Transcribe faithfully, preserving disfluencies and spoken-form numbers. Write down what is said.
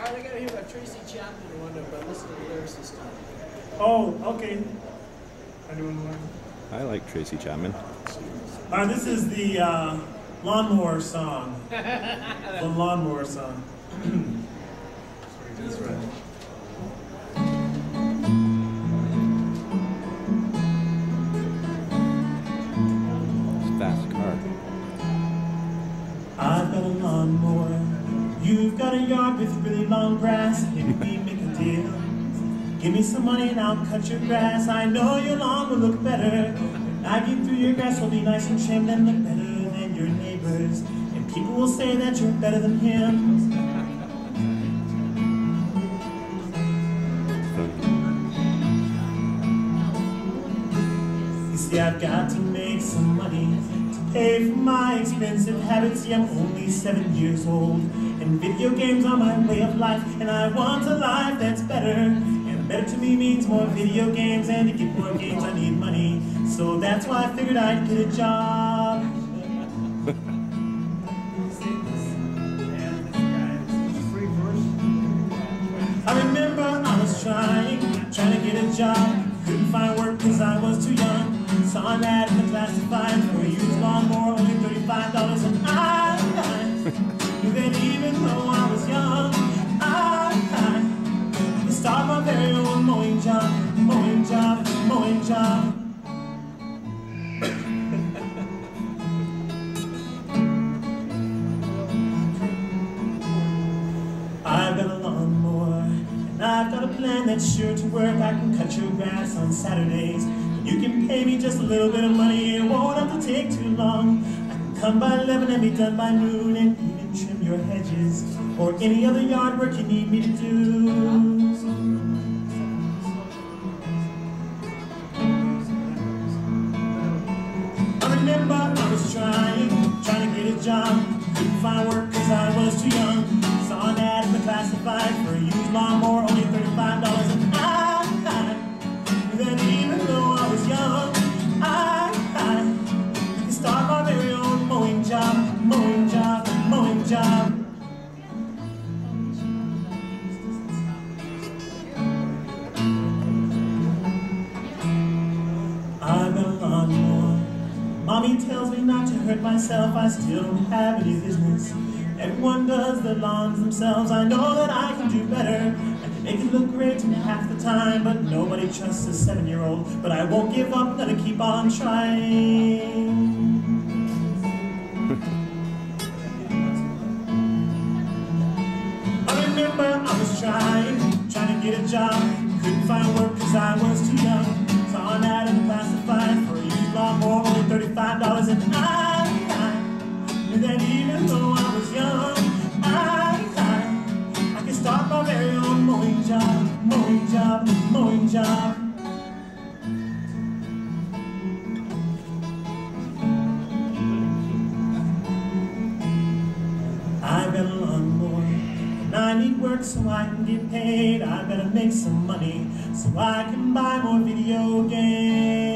right, I gotta hear about Tracy Chapman. I want to uh, listen to the lyrics this time. Oh, okay. Anyone want? I like Tracy Chapman. Uh, this is the uh, lawnmower song. The lawnmower song. That's right. Fast car. I've got a lawnmower. You've got a yard with really long grass. Maybe we make a deal. Give me some money and I'll cut your grass. I know your lawn will look better. When I get through, your grass will be nice and trimmed and look better than your neighbors. And people will say that you're better than him. You see, I've got to make some money to pay for my expensive habits. See, I'm only seven years old, and video games are my way of life. And I want a life that's better. And better to me means more video games, and to get more games I need money. So that's why I figured I'd get a job. I remember I was trying, trying to get a job. Couldn't find work cause I was too young. Saw an ad in the classified for a used lawnmower, only thirty-five dollars an hour. Knew that even though I was young, I could start my very own mowing job, mowing job, mowing job. I've got a lawnmower, and I've got a plan that's sure to work. I can cut your grass on Saturdays. You can pay me just a little bit of money. It won't have to take too long. I can come by eleven and be done by noon, and even trim your hedges or any other yard work you need me to do. I remember I was trying, trying to get a job. Couldn't find work cause I was too young. Saw an ad in the classified for a used lawnmower, only thirty-five dollars an hour. That even though I was young, I, I could start my very own mowing job, mowing job, mowing job. I've got a lawnmower. Mommy tells me not to hurt myself. I still don't have any business. Everyone does their lawns themselves. I know that I can do better. I can make it look great half the time, but nobody trusts a seven-year-old. But I won't give up, I'm gonna keep on trying. I remember I was trying, trying to get a job. Couldn't find work cause I was too young. Saw an ad in the classified for a used lawnmower, only thirty-five dollars an hour. And that even though I was young, I, I, I can start my very own mowing job, mowing job, mowing job. I've got a lawnmower, and I need work so I can get paid. I've got to make some money so I can buy more video games.